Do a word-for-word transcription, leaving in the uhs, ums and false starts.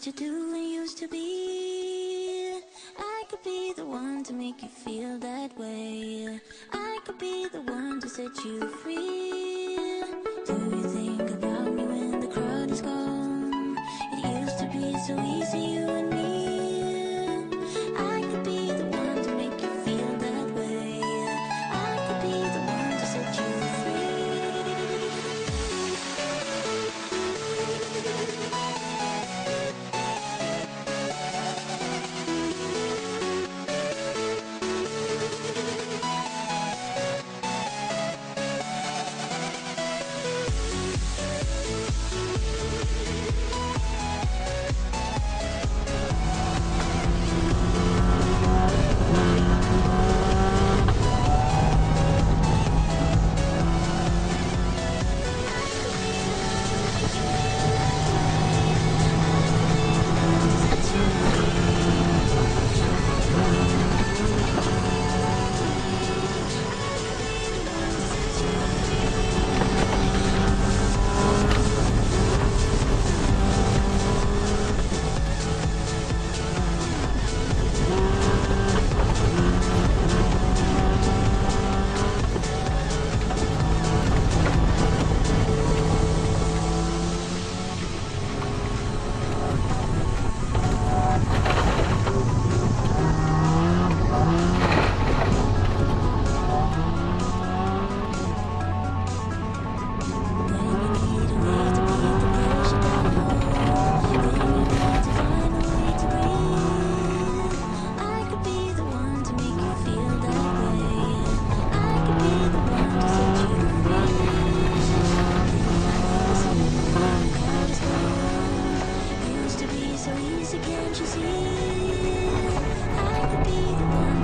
used to do and used to be. I could be the one to make you feel that way. I could be the one to set you free. Do you think about me when the crowd is gone? It used to be so easy, you and me. I could be the one to make you feel that way. I could be the one to set you so easy, can't you see? I could be the one